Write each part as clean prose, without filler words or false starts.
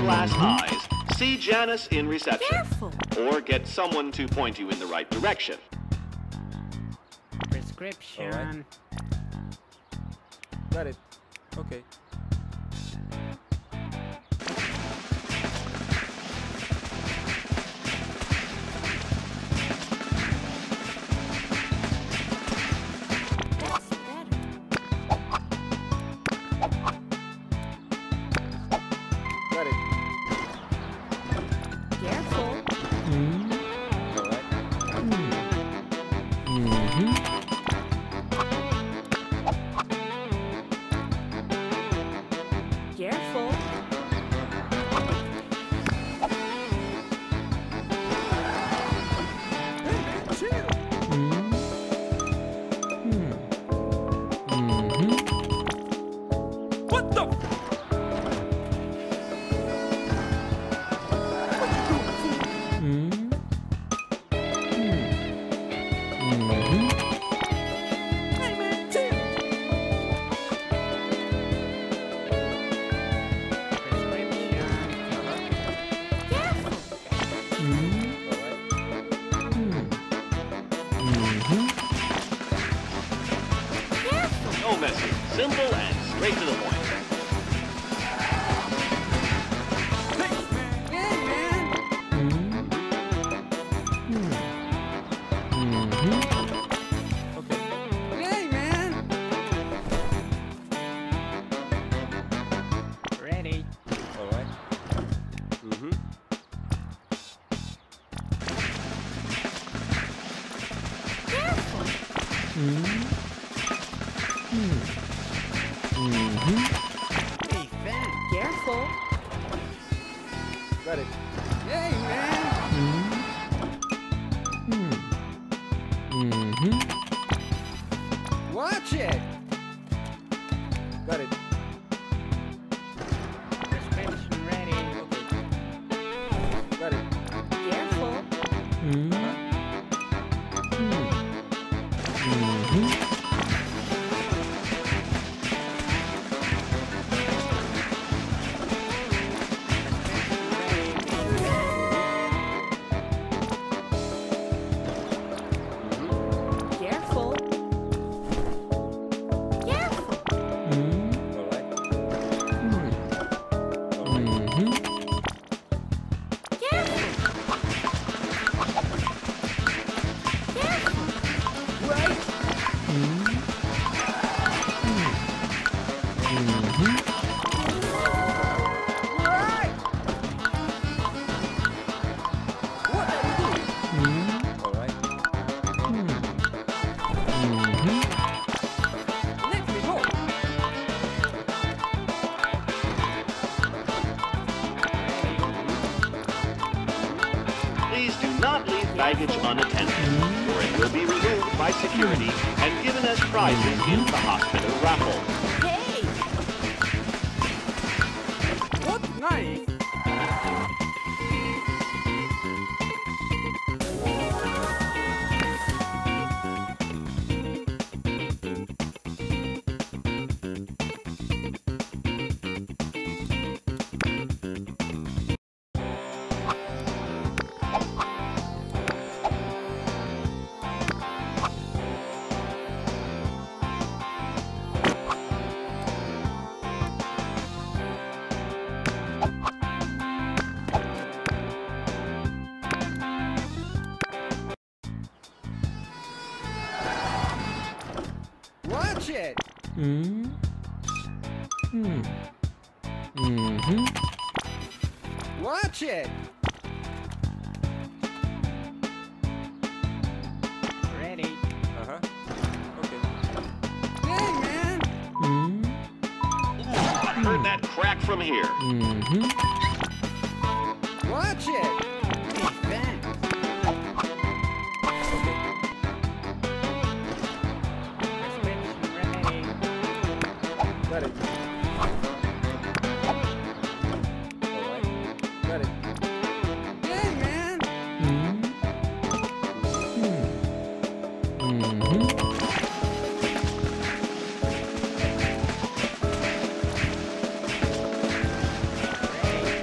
glass eyes, see Janice in reception. Careful. Or get someone to point you in the right direction. Prescription. Got it. Okay. That's better. Got it. Careful. All right. Careful. What the? No messing. Simple and straight to the point. Ready. All right. Careful. Hey, fan. Careful. Got it. Hey, man. Watch it. Got it. Prescription ready. Got it. Careful. Careful. Careful. All right. All right. Careful. Careful. Right. Right. What are you doing? All right. Let me go. Please do not leave baggage unattended, or it will be removed by security and given as prizes in the hospital raffle. Hey. What nice. Watch it. Watch it. Ready. Uh-huh. Okay. Hey, man. I heard that crack from here. Watch it. Hey, fan. Prescription ready. Got it. All right. Got it. Hey, man. All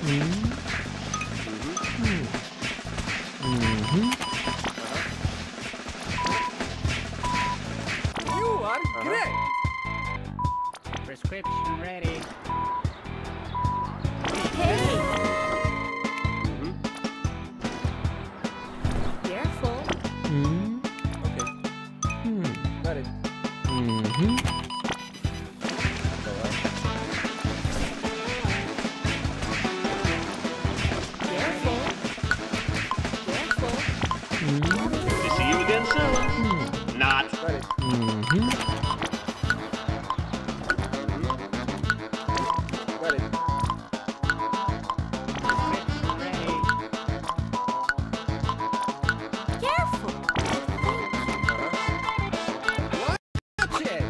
You are great. Prescription ready. Hey. Careful. Okay. Got it. Careful. Careful. To see you again soon. Not. Got it. Got it. Prescription ready. Careful. Watch it.